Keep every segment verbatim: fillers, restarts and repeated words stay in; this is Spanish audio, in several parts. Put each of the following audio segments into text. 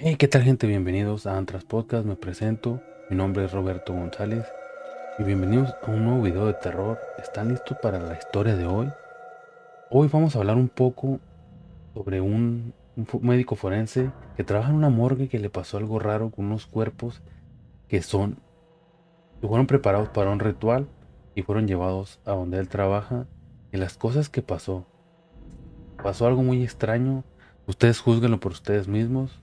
Hey, ¿qué tal, gente? Bienvenidos a Antras Podcast. Me presento, mi nombre es Roberto González y bienvenidos a un nuevo video de terror. ¿Están listos para la historia de hoy? Hoy vamos a hablar un poco sobre un, un fo- médico forense que trabaja en una morgue, que le pasó algo raro con unos cuerpos que son, que fueron preparados para un ritual y fueron llevados a donde él trabaja. Y las cosas que pasó, pasó algo muy extraño. Ustedes juzguenlo por ustedes mismos.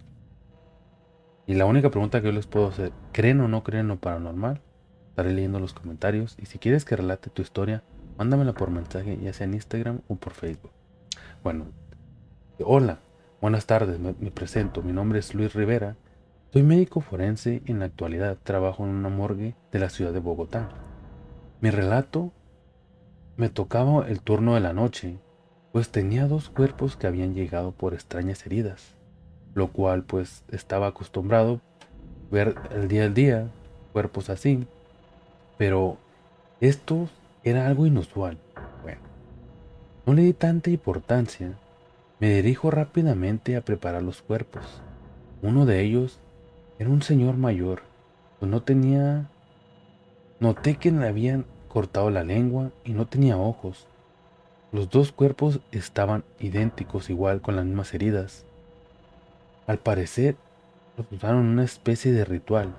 Y la única pregunta que yo les puedo hacer, ¿creen o no creen en lo paranormal? Estaré leyendo los comentarios y si quieres que relate tu historia, mándamela por mensaje, ya sea en Instagram o por Facebook. Bueno, hola, buenas tardes, me, me presento, mi nombre es Luis Rivera, soy médico forense y en la actualidad trabajo en una morgue de la ciudad de Bogotá. Mi relato me tocaba el turno de la noche, pues tenía dos cuerpos que habían llegado por extrañas heridas, lo cual pues estaba acostumbrado ver el día al día cuerpos así, pero esto era algo inusual. Bueno, no le di tanta importancia. Me dirijo rápidamente a preparar los cuerpos. Uno de ellos era un señor mayor, pues no tenía... Noté que le habían cortado la lengua y no tenía ojos. Los dos cuerpos estaban idénticos, igual con las mismas heridas. Al parecer, los usaron en una especie de ritual.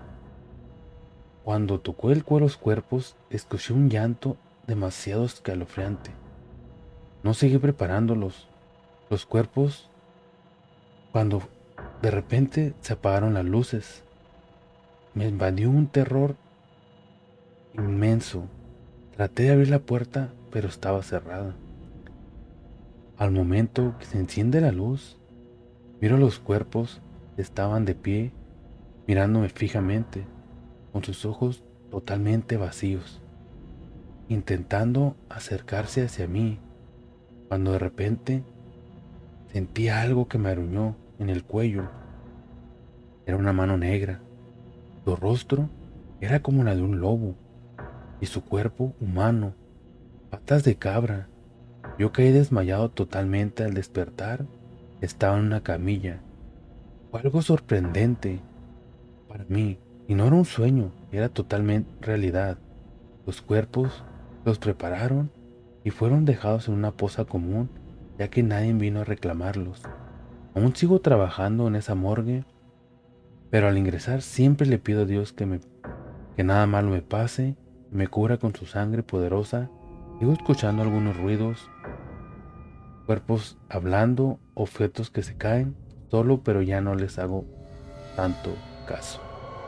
Cuando tocó el cuero los cuerpos, escuché un llanto demasiado escalofriante. No seguí preparándolos. Los cuerpos, cuando de repente se apagaron las luces, me invadió un terror inmenso. Traté de abrir la puerta, pero estaba cerrada. Al momento que se enciende la luz, miro los cuerpos, estaban de pie, mirándome fijamente, con sus ojos totalmente vacíos, intentando acercarse hacia mí, cuando de repente sentí algo que me aruñó en el cuello. Era una mano negra. Su rostro era como la de un lobo y su cuerpo humano, patas de cabra. Yo caí desmayado totalmente. Al despertar. Estaba en una camilla. Fue algo sorprendente para mí y no era un sueño, era totalmente realidad. Los cuerpos los prepararon y fueron dejados en una poza común, ya que nadie vino a reclamarlos. Aún sigo trabajando en esa morgue, pero al ingresar siempre le pido a Dios que me que nada malo me pase, me cubra con su sangre poderosa. Sigo escuchando algunos ruidos, cuerpos hablando, objetos que se caen, solo, pero ya no les hago tanto caso.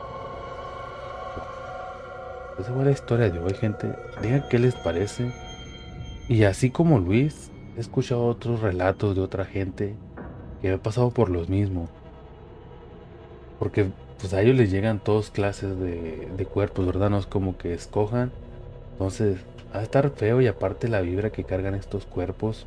Esa fue la historia de hoy, gente. Digan qué les parece. Y así como Luis, he escuchado otros relatos de otra gente que ha pasado por los mismos. Porque pues a ellos les llegan todas clases de, de cuerpos, ¿verdad? No es como que escojan. Entonces, va a estar feo y aparte la vibra que cargan estos cuerpos.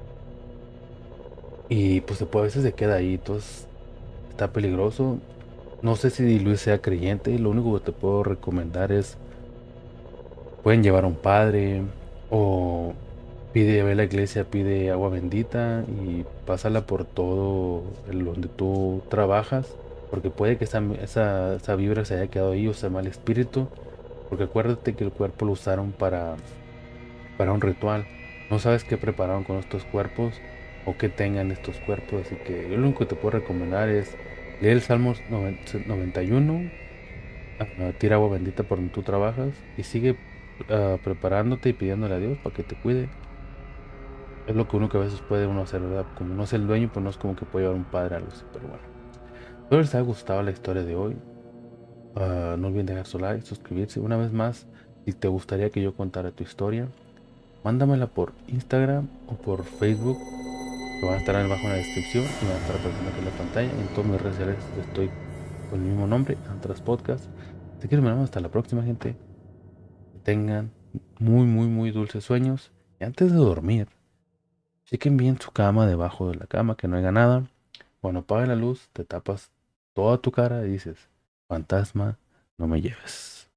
Y pues después a veces se queda ahí, entonces está peligroso. No sé si Luis sea creyente, lo único que te puedo recomendar es, pueden llevar a un padre o pide, ve a la iglesia, pide agua bendita y pásala por todo el donde tú trabajas, porque puede que esa, esa, esa vibra se haya quedado ahí o sea mal espíritu, porque acuérdate que el cuerpo lo usaron para para un ritual. No sabes qué prepararon con estos cuerpos o qué tengan estos cuerpos. Así que yo lo único que te puedo recomendar es leer el Salmos noventa y uno, ah, tira agua bendita por donde tú trabajas y sigue ah, preparándote y pidiéndole a Dios para que te cuide. Es lo que uno que a veces puede uno hacer, ¿verdad? Como no es el dueño, pues no es como que puede llevar un padre a algo así, pero bueno. Espero les haya gustado la historia de hoy. Ah, no olviden dejar su like, suscribirse. Una vez más, si te gustaría que yo contara tu historia, mándamela por Instagram o por Facebook, que van a estar abajo en la descripción y van a estar apareciendo aquí en la pantalla. En todas mis redes sociales estoy con el mismo nombre, Antras Podcast. Así que nos vemos hasta la próxima, gente. Que tengan muy, muy, muy dulces sueños. Y antes de dormir, chequen bien su cama, debajo de la cama, que no haya nada. Cuando apague la luz, te tapas toda tu cara y dices, fantasma, no me lleves.